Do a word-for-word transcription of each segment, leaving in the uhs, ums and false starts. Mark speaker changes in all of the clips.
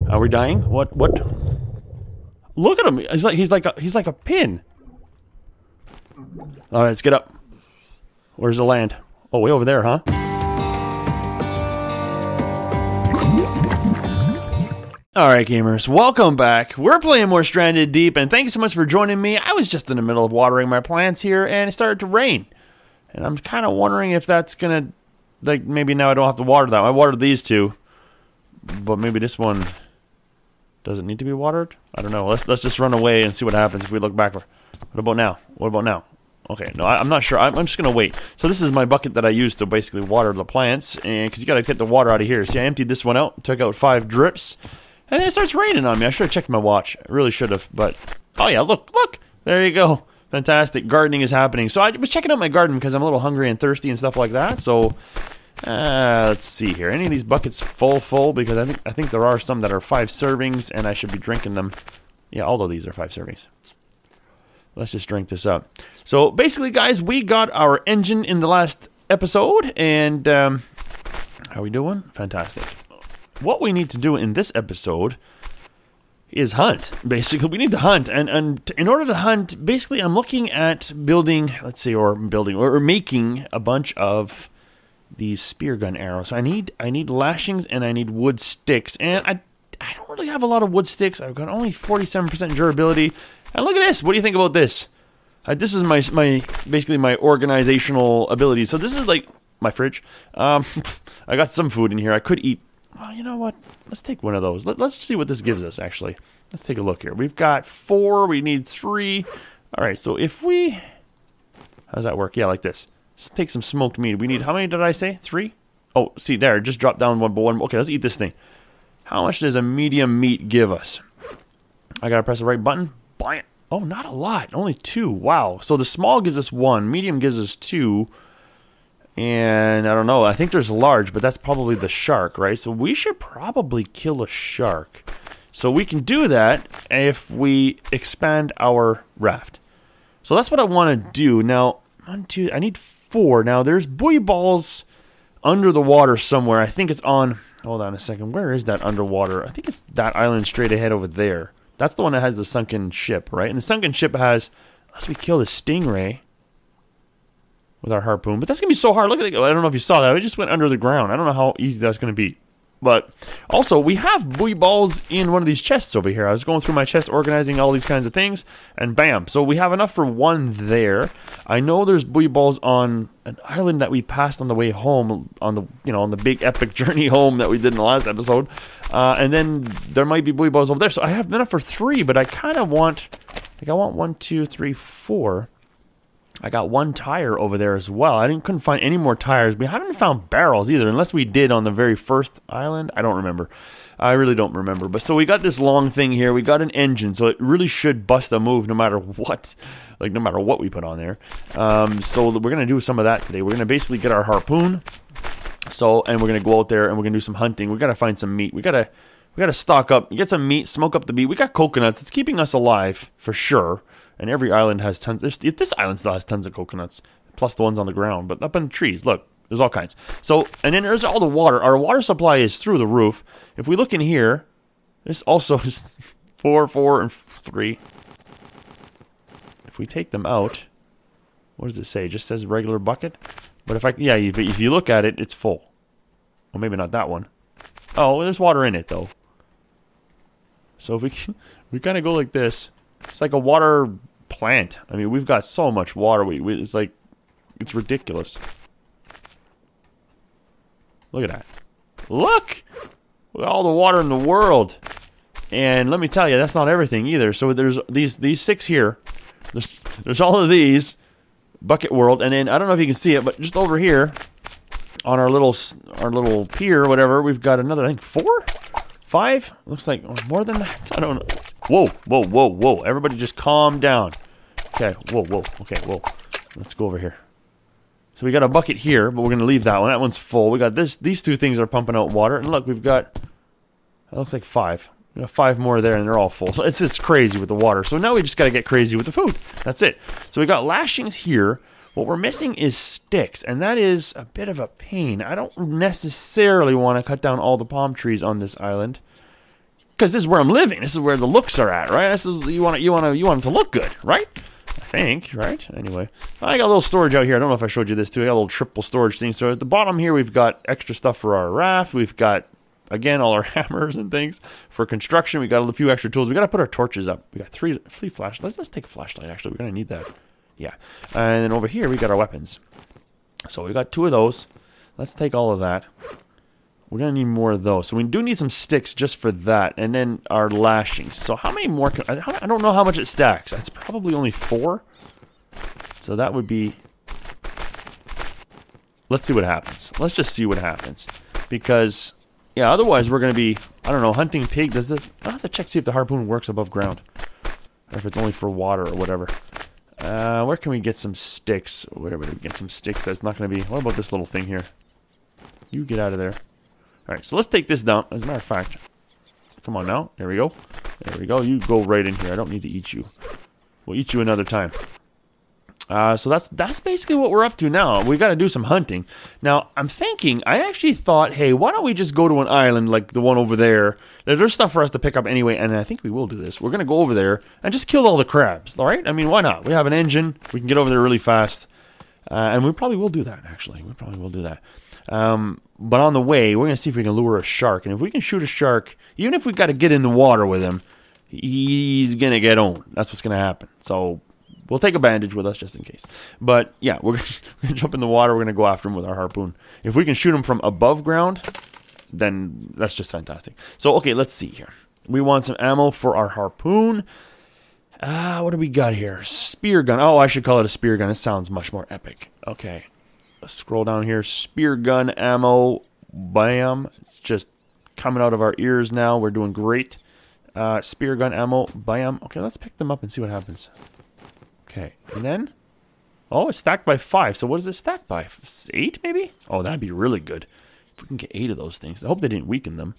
Speaker 1: Are we dying? What? What? Look at him. He's like he's like a, he's like a pin. All right, let's get up. Where's the land? Oh, way over there, huh? Alright gamers, welcome back. We're playing more Stranded Deep, and thank you so much for joining me. I was just in the middle of watering my plants here, and it started to rain. And I'm kind of wondering if that's gonna, like, maybe now I don't have to water that. I watered these two, but maybe this one doesn't need to be watered? I don't know. Let's, let's just run away and see what happens if we look backward. What about now? What about now? Okay, no, I, I'm not sure. I'm, I'm just gonna wait. So this is my bucket that I used to basically water the plants, and because you gotta get the water out of here. See, I emptied this one out, took out five drips. And then it starts raining on me. I should have checked my watch. I really should have, but... Oh yeah, look, look! There you go. Fantastic. Gardening is happening. So I was checking out my garden because I'm a little hungry and thirsty and stuff like that. So, uh, let's see here. Any of these buckets full, full? Because I think I think there are some that are five servings, and I should be drinking them. Yeah, all of these are five servings. Let's just drink this up. So, basically, guys, we got our engine in the last episode, and, um... how are we doing? Fantastic. What we need to do in this episode is hunt. Basically, we need to hunt, and and in order to hunt, basically, I'm looking at building. Let's see, or building, or, or making a bunch of these spear gun arrows. So I need I need lashings and I need wood sticks, and I I don't really have a lot of wood sticks. I've got only forty-seven percent durability. And look at this. What do you think about this? Uh, this is my my basically my organizational ability. So this is like my fridge. Um, I got some food in here. I could eat. Well, you know what? Let's take one of those. Let, let's see what this gives us, actually. Let's take a look here. We've got four. We need three. All right, so if we... How does that work? Yeah, like this. Let's take some smoked meat. We need... How many did I say? Three? Oh, see, there. It just dropped down one by one. Okay, let's eat this thing. How much does a medium meat give us? I got to press the right button. Bam. Oh, not a lot. Only two. Wow. So the small gives us one. Medium gives us two. And I don't know, I think there's large, but that's probably the shark, right? So we should probably kill a shark. So we can do that if we expand our raft. So that's what I want to do. Now, one, two, I need four. Now, there's buoy balls under the water somewhere. I think it's on, hold on a second. Where is that underwater? I think it's that island straight ahead over there. That's the one that has the sunken ship, right? And the sunken ship has, unless we kill the stingray with our harpoon. But that's going to be so hard. Look at it. I don't know if you saw that. It just went under the ground. I don't know how easy that's going to be. But also, we have buoy balls in one of these chests over here. I was going through my chest, organizing all these kinds of things, and bam. So we have enough for one there. I know there's buoy balls on an island that we passed on the way home, on the you know on the big epic journey home that we did in the last episode. Uh, and then there might be buoy balls over there. So I have enough for three, but I kind of want, like I want one, two, three, four. I got one tire over there as well. I didn't couldn't find any more tires. We haven't found barrels either, unless we did on the very first island. I don't remember. I really don't remember. But so we got this long thing here. We got an engine, so it really should bust a move no matter what, like no matter what we put on there. Um, so we're gonna do some of that today. We're gonna basically get our harpoon. So and we're gonna go out there and we're gonna do some hunting. We gotta find some meat. We gotta we gotta stock up, get some meat, smoke up the meat. We got coconuts. It's keeping us alive for sure. And every island has tons. There's, this island still has tons of coconuts, plus the ones on the ground. But up in the trees, look, there's all kinds. So, and then there's all the water. Our water supply is through the roof. If we look in here, this also is four, four, and three. If we take them out, what does it say? It just says regular bucket. But if I, yeah, if, if you look at it, it's full. Well, maybe not that one. Oh, there's water in it though. So if we we kind of go like this, it's like a water plant. I mean, we've got so much water. We, we it's like, it's ridiculous. Look at that. Look! Look at all the water in the world. And let me tell you, that's not everything either. So there's these these six here. There's, there's all of these. Bucket world. And then, I don't know if you can see it, but just over here, on our little our little pier or whatever, we've got another, I think, four? Five? Looks like more than that. I don't know. Whoa, whoa, whoa, whoa. Everybody just calm down. Okay, whoa, whoa. Okay, whoa. Let's go over here. So we got a bucket here, but we're going to leave that one. That one's full. We got this. These two things are pumping out water. And look, we've got, that looks like five. We got five more there, and they're all full. So it's just crazy with the water. So now we just got to get crazy with the food. That's it. So we got lashings here. What we're missing is sticks, and that is a bit of a pain. I don't necessarily want to cut down all the palm trees on this island. because this is where I'm living. This is where the looks are at, right? This is you want to you want to you want them to look good, right? I think, right? Anyway, I got a little storage out here. I don't know if I showed you this too. I got a little triple storage thing. So at the bottom here, we've got extra stuff for our raft. We've got, again, all our hammers and things for construction. We got a few extra tools. We got to put our torches up. We got three, three flashlights. Let's take a flashlight. Actually, we're gonna need that. Yeah. And then over here, we got our weapons. So we got two of those. Let's take all of that. We're going to need more of those. So we do need some sticks just for that. And then our lashings. So how many more? Can, I, I don't know how much it stacks. That's probably only four. So that would be... Let's see what happens. Let's just see what happens. Because, yeah, otherwise we're going to be, I don't know, hunting pig. Does the, I'll have to check see if the harpoon works above ground. Or if it's only for water or whatever. Uh, where can we get some sticks? Where do we get some sticks that's not going to be... What about this little thing here? You get out of there. Alright, so let's take this down. As a matter of fact, come on now. There we go. There we go. You go right in here. I don't need to eat you. We'll eat you another time. Uh, so that's that's basically what we're up to now. We got to do some hunting. Now, I'm thinking, I actually thought, hey, why don't we just go to an island like the one over there? There's stuff for us to pick up anyway, and I think we will do this. We're going to go over there and just kill all the crabs, all right? I mean, why not? We have an engine. We can get over there really fast. Uh, and we probably will do that, actually. We probably will do that. Um, but on the way, we're going to see if we can lure a shark. And if we can shoot a shark, even if we got to get in the water with him, he's going to get owned. That's what's going to happen. So we'll take a bandage with us just in case. But yeah, we're going to jump in the water. We're going to go after him with our harpoon. If we can shoot him from above ground, then that's just fantastic. So, okay, let's see here. We want some ammo for our harpoon. Ah, uh, what do we got here? Spear gun. Oh, I should call it a spear gun. It sounds much more epic. Okay. Let's scroll down here. Spear gun ammo. Bam. It's just coming out of our ears now. We're doing great. Uh, spear gun ammo. Bam. Okay, let's pick them up and see what happens. Okay. And then... Oh, it's stacked by five. So what is it stacked by? Eight, maybe? Oh, that'd be really good. If we can get eight of those things. I hope they didn't weaken them.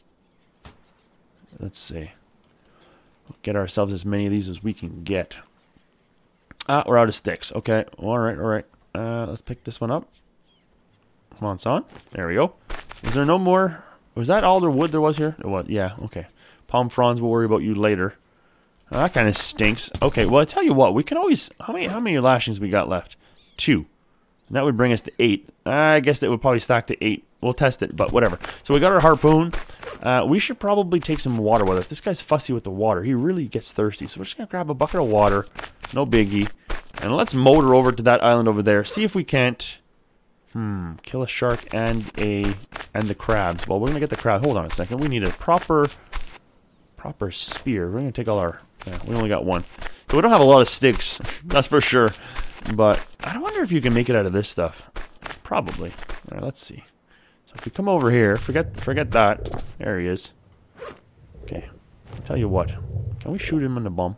Speaker 1: Let's see. We'll get ourselves as many of these as we can get. Ah, we're out of sticks. Okay. All right, all right. Uh, let's pick this one up. Come on, son. There we go. Is there no more? Was that all the wood there was here? It was. Yeah, okay. Palm fronds, we'll worry about you later. Oh, that kind of stinks. Okay, well, I tell you what. We can always... How many How many lashings we got left? Two. And that would bring us to eight. I guess that would probably stack to eight. We'll test it, but whatever. So we got our harpoon. Uh, we should probably take some water with us. This guy's fussy with the water. He really gets thirsty. So we're just going to grab a bucket of water. No biggie. And let's motor over to that island over there. See if we can't... Hmm. Kill a shark and a... And the crabs. Well, we're going to get the crab. Hold on a second. We need a proper... Proper spear. We're going to take all our... Yeah, we only got one. So we don't have a lot of sticks. That's for sure. But I wonder if you can make it out of this stuff. Probably. All right, let's see. So if we come over here, forget forget that. There he is. Okay. I'll tell you what. Can we shoot him in the bum?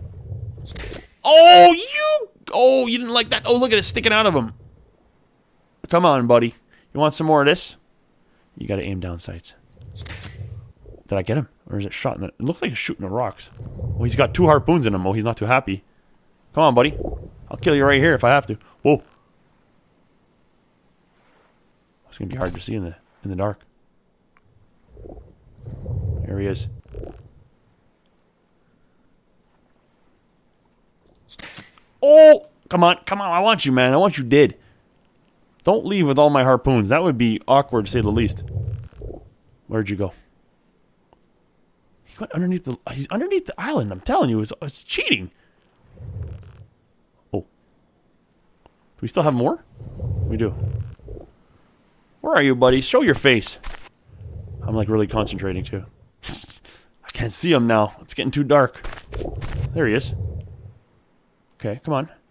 Speaker 1: Oh, you... Oh, you didn't like that? Oh, look at it sticking out of him. Come on, buddy. You want some more of this? You got to aim down sights. Did I get him? Or is it shot in the... It looks like it's shooting the rocks. Well, he's got two harpoons in him. Oh, he's not too happy. Come on, buddy. I'll kill you right here if I have to. Whoa. It's going to be hard to see in the in the dark. There he is. Oh! Come on. Come on. I want you, man. I want you dead. Don't leave with all my harpoons. That would be awkward, to say the least. Where'd you go? He went underneath the... He's underneath the island. I'm telling you. It's, it's cheating. Oh. Do we still have more? We do. Where are you, buddy? Show your face. I'm, like, really concentrating, too. I can't see him now. It's getting too dark. There he is. Okay, come on.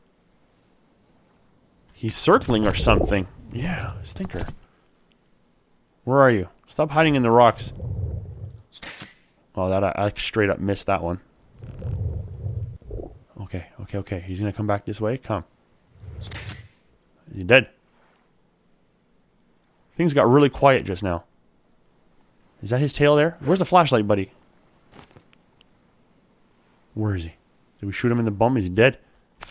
Speaker 1: He's circling or something. Yeah, stinker. Where are you? Stop hiding in the rocks. Oh, that I, I straight up missed that one. Okay, okay, okay. He's gonna come back this way. Come. Is he dead? Things got really quiet just now. Is that his tail there? Where's the flashlight, buddy? Where is he? Did we shoot him in the bum? Is he dead?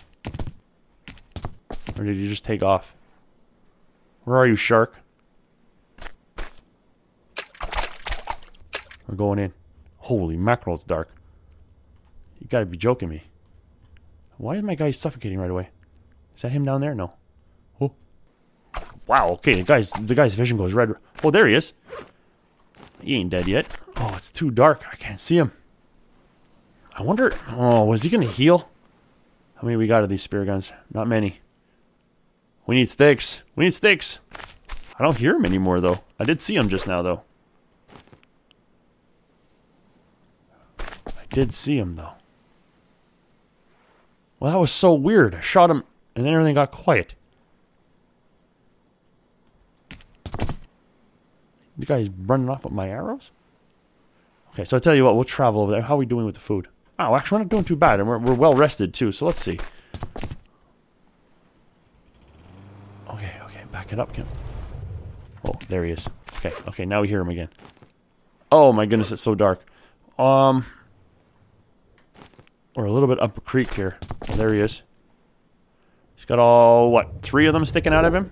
Speaker 1: Or did he just take off? Where are you, shark? We're going in. Holy mackerel, it's dark. You gotta be joking me. Why is my guy suffocating right away? Is that him down there? No. Oh. Wow, okay, the guy's, the guy's vision goes red. Oh, there he is. He ain't dead yet. Oh, it's too dark. I can't see him. I wonder... Oh, was he gonna heal? How many we got of these spear guns? Not many. We need sticks. We need sticks. I don't hear him anymore, though. I did see him just now, though. I did see him, though. Well, that was so weird. I shot him, and then everything got quiet. The guy's running off with my arrows? Okay, so I tell you what, we'll travel over there. How are we doing with the food? Oh, actually, we're not doing too bad, and we're, we're well rested, too, so let's see. Okay, okay, back it up, Kim. Oh, there he is. Okay, okay, now we hear him again. Oh, my goodness, it's so dark. Um... We're a little bit up a creek here. Oh, there he is. He's got all, what, three of them sticking out of him?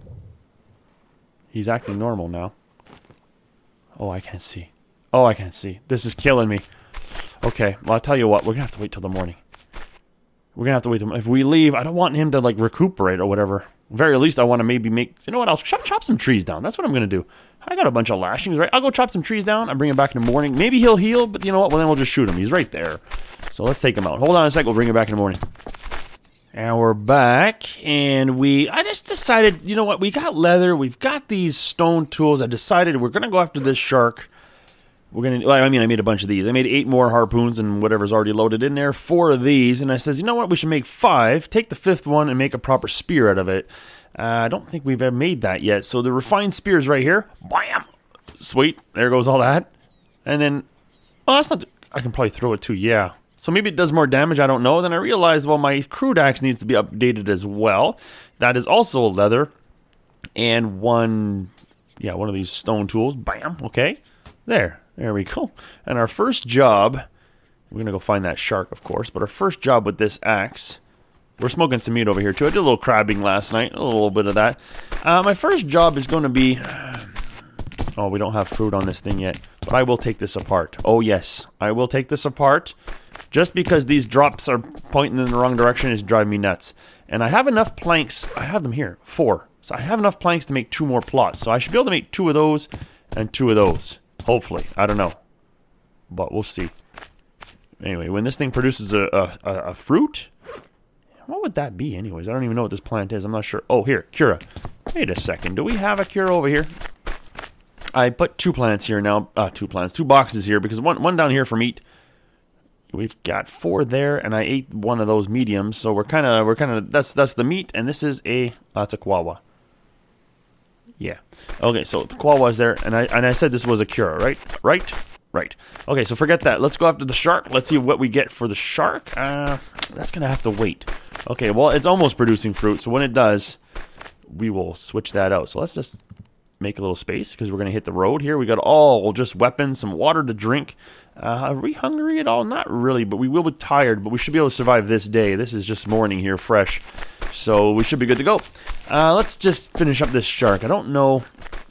Speaker 1: He's acting normal now. Oh, I can't see. Oh, I can't see. This is killing me. Okay, well, I'll tell you what. We're going to have to wait till the morning. We're going to have to wait till... If we leave, I don't want him to, like, recuperate or whatever. Very least, I want to maybe make... You know what? I'll chop, chop some trees down. That's what I'm going to do. I got a bunch of lashings, right? I'll go chop some trees down. I'll bring him back in the morning. Maybe he'll heal, but you know what? Well, then we'll just shoot him. He's right there. So let's take him out. Hold on a sec. We'll bring him back in the morning. And we're back. And we... I just decided, you know what? We got leather. We've got these stone tools. I decided we're going to go after this shark. We're going to... Well, I mean, I made a bunch of these. I made eight more harpoons and whatever's already loaded in there. Four of these. And I says, you know what? We should make five. Take the fifth one and make a proper spear out of it. Uh, I don't think we've ever made that yet. So the refined spear's right here. Bam! Sweet. There goes all that. And then... Oh, that's not... I can probably throw it too. Yeah. So maybe it does more damage. I don't know. Then I realized, well, my crude axe needs to be updated as well. That is also leather. And one... Yeah, one of these stone tools. Bam! Okay. There. There we go. And our first job... We're going to go find that shark, of course. But our first job with this axe... We're smoking some meat over here, too. I did a little crabbing last night. A little bit of that. Uh, my first job is going to be... Oh, we don't have food on this thing yet. But I will take this apart. Oh, yes. I will take this apart. Just because these drops are pointing in the wrong direction is driving me nuts. And I have enough planks. I have them here. Four. So I have enough planks to make two more plots. So I should be able to make two of those and two of those. Hopefully. I don't know. But we'll see. Anyway, when this thing produces a, a, a, a fruit... What would that be anyways? I don't even know what this plant is. I'm not sure. Oh, here. Cura. Wait a second. Do we have a cura over here? I put two plants here now. Uh, two plants. Two boxes here because one, one down here for meat. We've got four there, and I ate one of those mediums, so we're kind of, we're kind of, that's that's the meat, and this is a, that's a quawa. Yeah. Okay, so the quawa is there, and I and I said this was a cura, right? Right? Right. Okay, so forget that. Let's go after the shark. Let's see what we get for the shark. Uh, that's gonna have to wait. Okay, well, it's almost producing fruit, so when it does, we will switch that out. So let's just make a little space because we're gonna hit the road here. We got all just weapons, some water to drink. Uh, are we hungry at all? Not really, but we will be tired, but we should be able to survive this day. This is just morning here, fresh. So we should be good to go. Uh, let's just finish up this shark. I don't know...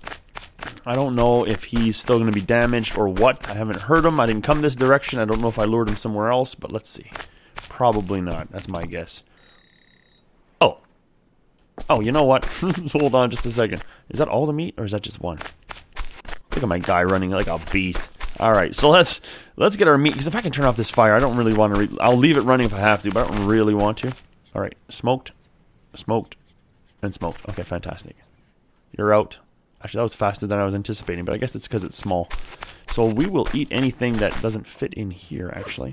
Speaker 1: I don't know if he's still going to be damaged or what. I haven't heard him. I didn't come this direction. I don't know if I lured him somewhere else, but let's see. Probably not. That's my guess. Oh. Oh, you know what? Hold on just a second. Is that all the meat, or is that just one? Look at my guy running like a beast. All right, so let's let's get our meat, because if I can turn off this fire, I don't really want to... Re I'll leave it running if I have to, but I don't really want to. All right, smoked, smoked, and smoked. Okay, fantastic. You're out. Actually, that was faster than I was anticipating, but I guess it's because it's small. So we will eat anything that doesn't fit in here, actually.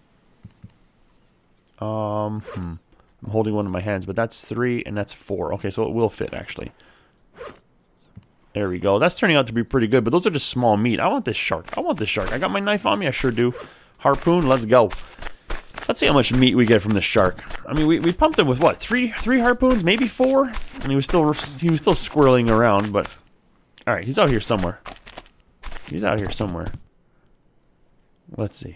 Speaker 1: Um, hmm. I'm holding one in my hands, but that's three and that's four. Okay, so it will fit, actually. There we go. That's turning out to be pretty good, but those are just small meat. I want this shark. I want this shark. I got my knife on me. I sure do. Harpoon, let's go. Let's see how much meat we get from the shark. I mean, we, we pumped him with what? Three three harpoons? Maybe four? And he was still he was still squirreling around, but... Alright, he's out here somewhere. He's out here somewhere. Let's see.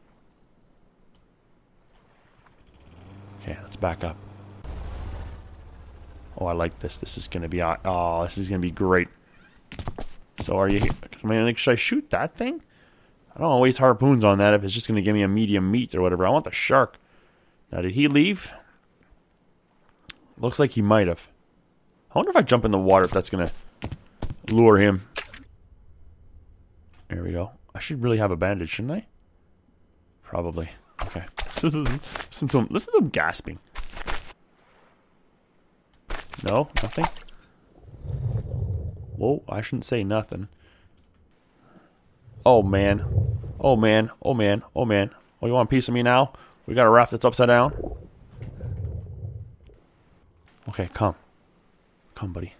Speaker 1: Okay, let's back up. Oh, I like this. This is gonna be... Oh, this is gonna be great. So are you here? I mean, like, should I shoot that thing? I don't want to waste harpoons on that if it's just going to give me a medium meat or whatever. I want the shark. Now, did he leave? Looks like he might have. I wonder if I jump in the water if that's going to lure him. There we go. I should really have a bandage, shouldn't I? Probably. Okay. Listen to him. Listen to him gasping. No? Nothing? Whoa, I shouldn't say nothing. Oh, man. Oh, man. Oh, man. Oh, man. Oh, you want a piece of me now? We got a raft that's upside down. Okay, come. Come, buddy.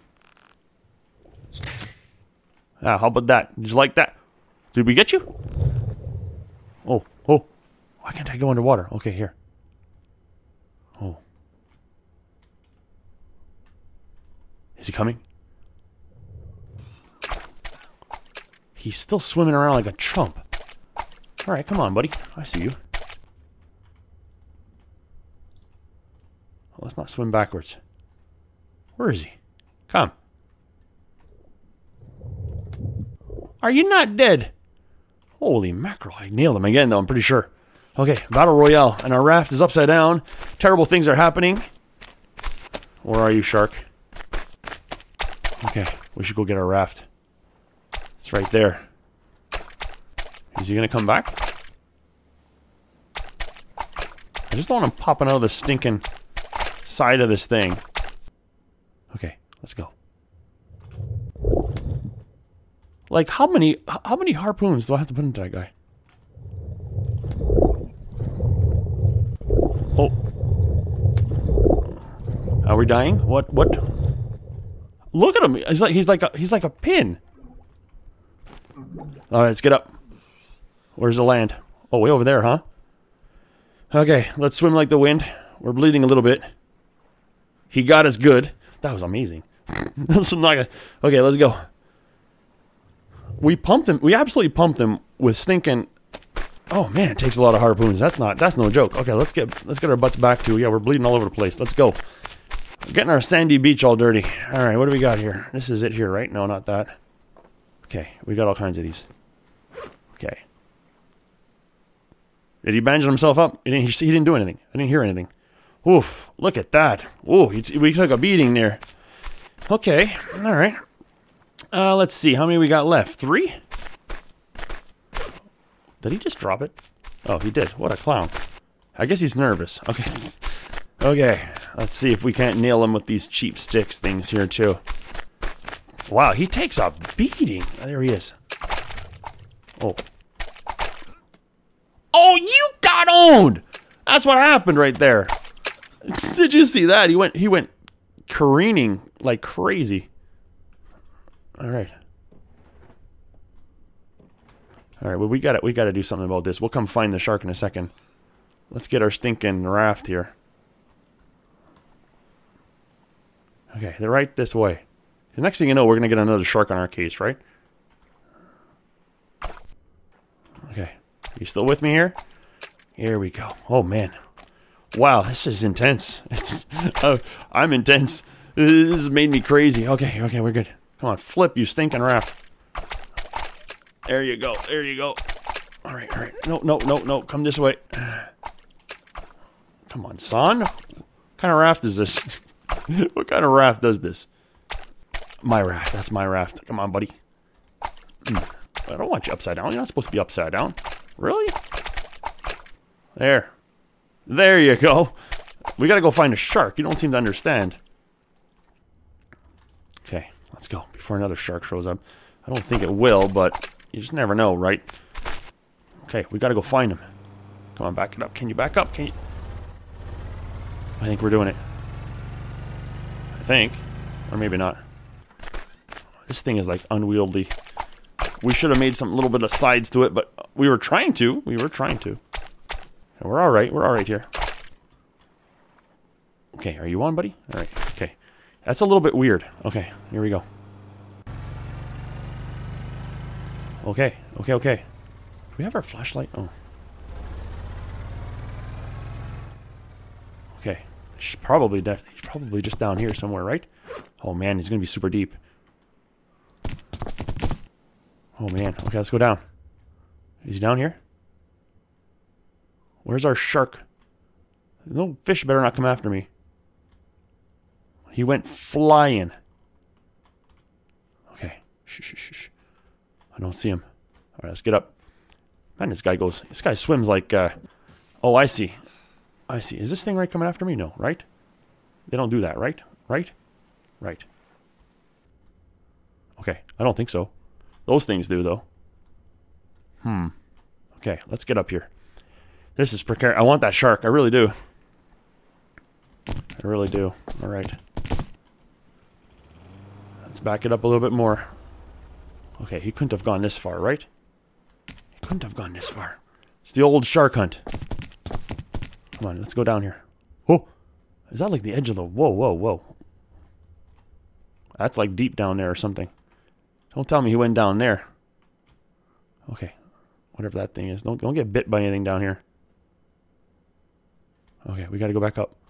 Speaker 1: Ah, how about that? Did you like that? Did we get you? Oh, oh. Why can't I go underwater? Okay, here. Oh. Is he coming? He's still swimming around like a chump. Alright, come on, buddy. I see you. Well, let's not swim backwards. Where is he? Come. Are you not dead? Holy mackerel. I nailed him again, though, I'm pretty sure. Okay, Battle Royale. And our raft is upside down. Terrible things are happening. Where are you, shark? Okay, we should go get our raft. It's right there. Is he going to come back? I just don't want him popping out of the stinking side of this thing. Okay, let's go. Like, how many how many harpoons do I have to put into that guy? Oh. Are we dying? What what? Look at him. He's like he's like a he's like a pin. All right, let's get up. Where's the land? Oh, way over there, huh? Okay, let's swim like the wind. We're bleeding a little bit. He got us good. That was amazing. That's not gonna... Okay, let's go. We pumped him. We absolutely pumped him with stinking... Oh man, it takes a lot of harpoons. That's not. That's no joke. Okay, let's get let's get our butts back to. Yeah, we're bleeding all over the place. Let's go. We're getting our sandy beach all dirty. All right, what do we got here? This is it here, right? No, not that. Okay, we got all kinds of these. Okay. Did he bandage himself up? He didn't. He, he didn't do anything. I didn't hear anything. Oof! Look at that. Ooh, he, we took a beating there. Okay. All right. Uh, let's see. How many we got left? Three? Did he just drop it? Oh, he did. What a clown. I guess he's nervous. Okay. Okay. Let's see if we can't nail him with these cheap sticks things here, too. Wow, he takes a beating. There he is. Oh. Oh, you got owned! That's what happened right there. Did you see that? He went he went careening like crazy. All right. All right, well, we got it. We got to do something about this. We'll come find the shark in a second. Let's get our stinking raft here. Okay, they're right this way. The next thing you know, we're going to get another shark on our case, right? Okay. You still with me here? Here we go. Oh, man. Wow, this is intense. It's uh, I'm intense. This has made me crazy. Okay, okay, we're good. Come on, flip, you stinking raft. There you go. There you go. All right, all right. No, no, no, no. Come this way. Come on, son. What kind of raft is this? What kind of raft does this? My raft. That's my raft. Come on, buddy. I don't want you upside down. You're not supposed to be upside down. Really? There. There you go. We gotta go find a shark. You don't seem to understand. Okay, let's go before another shark shows up. I don't think it will, but you just never know, right? Okay, we gotta go find him. Come on, back it up. Can you back up? Can you? I think we're doing it. I think. Or maybe not. This thing is like unwieldy. We should have made some little bit of sides to it, but we were trying to. We were trying to. And we're alright. We're alright here. Okay, are you on, buddy? Alright, okay. That's a little bit weird. Okay, here we go. Okay, okay, okay. Do we have our flashlight? Oh. Okay. She's probably dead. He's probably just down here somewhere, right? Oh man, he's gonna be super deep. Oh man. Okay, let's go down. Is he down here? Where's our shark? No fish better not come after me. He went flying. Okay. Shh, shh, shh, shh. I don't see him. All right, let's get up. Man, this guy goes... This guy swims like... Uh, oh, I see. I see. Is this thing right coming after me? No, right? They don't do that, right? Right? Right. Okay, I don't think so. Those things do, though. Hmm. Okay, let's get up here. This is precarious. I want that shark. I really do. I really do. All right. Let's back it up a little bit more. Okay, he couldn't have gone this far, right? He couldn't have gone this far. It's the old shark hunt. Come on, let's go down here. Oh! Is that like the edge of the... Whoa, whoa, whoa. That's like deep down there or something. Don't tell me he went down there. Okay. Whatever that thing is. Don't, don't get bit by anything down here. Okay, we gotta go back up.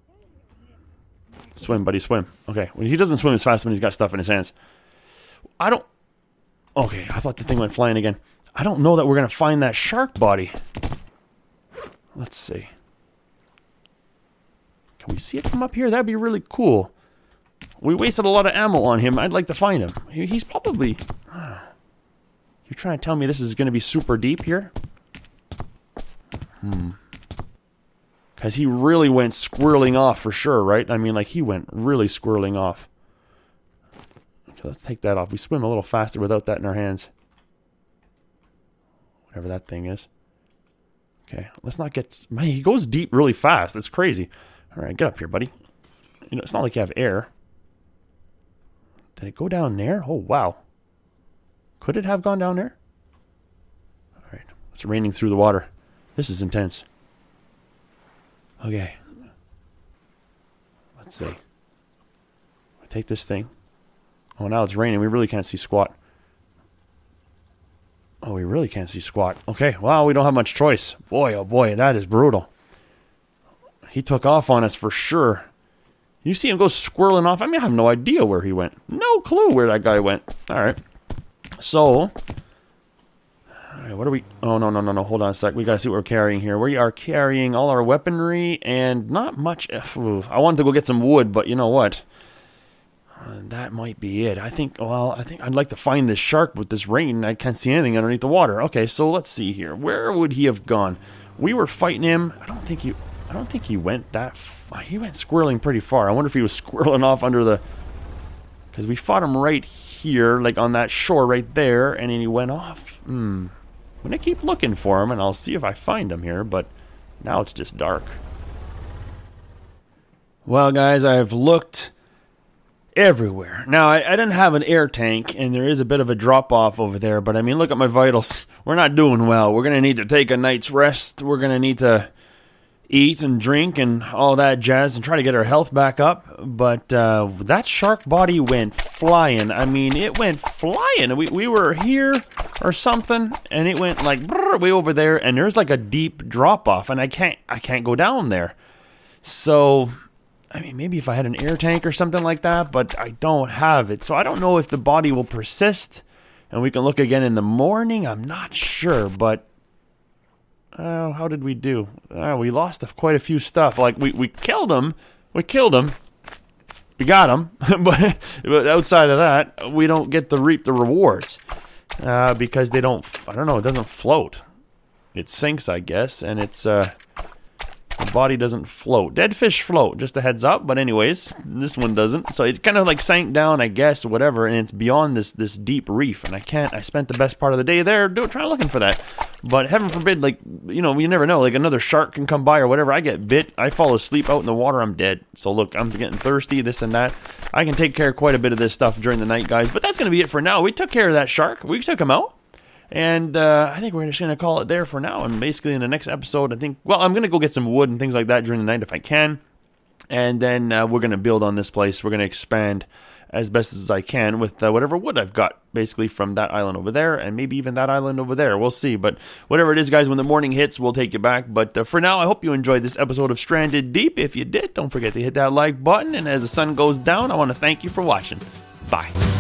Speaker 1: Swim, buddy, swim. Okay, well, he doesn't swim as fast when he's got stuff in his hands. I don't... Okay, I thought the thing went flying again. I don't know that we're gonna find that shark body. Let's see. Can we see it from up here? That'd be really cool. We wasted a lot of ammo on him. I'd like to find him. He's probably... You're trying to tell me this is gonna be super deep here? Hmm. Because he really went squirreling off for sure, right? I mean, like, he went really squirreling off. Okay, let's take that off. We swim a little faster without that in our hands. Whatever that thing is. Okay, let's not get... Man, he goes deep really fast. That's crazy. All right, get up here, buddy. You know, it's not like you have air. Did it go down there? Oh, wow. Could it have gone down there? All right, it's raining through the water. This is intense. Okay. Let's see. I take this thing. Oh, now it's raining. We really can't see squat. Oh, we really can't see squat. Okay, well, we don't have much choice. Boy, oh boy, that is brutal. He took off on us for sure. You see him go squirreling off? I mean, I have no idea where he went. No clue where that guy went. All right. So... Alright, what are we... Oh, no, no, no, no. Hold on a sec. We gotta see what we're carrying here. We are carrying all our weaponry and not much... Ooh, I wanted to go get some wood, but you know what? Uh, that might be it. I think... Well, I think I'd like to find this shark with this rain. I can't see anything underneath the water. Okay, so let's see here. Where would he have gone? We were fighting him. I don't think he... I don't think he went that... F he went squirreling pretty far. I wonder if he was squirreling off under the... Because we fought him right here, like on that shore right there, and then he went off. Hmm... I'm going to keep looking for him, and I'll see if I find him here, but now it's just dark. Well, guys, I've looked everywhere. Now, I, I didn't have an air tank, and there is a bit of a drop-off over there, but, I mean, look at my vitals. We're not doing well. We're going to need to take a night's rest. We're going to need to eat and drink and all that jazz and try to get our health back up, but uh, that shark body went flying. I mean, it went flying. We, we were here or something, and it went like brrr, way over there, and there's like a deep drop off, and I can't I can't go down there. So, I mean, maybe if I had an air tank or something like that, but I don't have it. So I don't know if the body will persist, and we can look again in the morning. I'm not sure, but uh, how did we do? Uh, we lost a, quite a few stuff. Like, we, we killed him. We killed him. We got him. but, but outside of that, we don't get to reap the rewards. Uh, because they don't, I don't know, it doesn't float. It sinks, I guess, and it's, uh, the body doesn't float. Dead fish float, just a heads up, but anyways, this one doesn't. So it kind of like sank down, I guess, or whatever, and it's beyond this this deep reef, and I can't, I spent the best part of the day there do, trying looking for that. But heaven forbid, like, you know, you never know, like another shark can come by or whatever, I get bit, I fall asleep out in the water, I'm dead. So look, I'm getting thirsty, this and that. I can take care of quite a bit of this stuff during the night, guys, but that's going to be it for now. We took care of that shark, we took him out. And uh, I think we're just going to call it there for now. And basically in the next episode, I think, well, I'm going to go get some wood and things like that during the night if I can. And then uh, we're going to build on this place. We're going to expand as best as I can with uh, whatever wood I've got, basically from that island over there and maybe even that island over there. We'll see. But whatever it is, guys, when the morning hits, we'll take you back. But uh, for now, I hope you enjoyed this episode of Stranded Deep. If you did, don't forget to hit that like button. And as the sun goes down, I want to thank you for watching. Bye.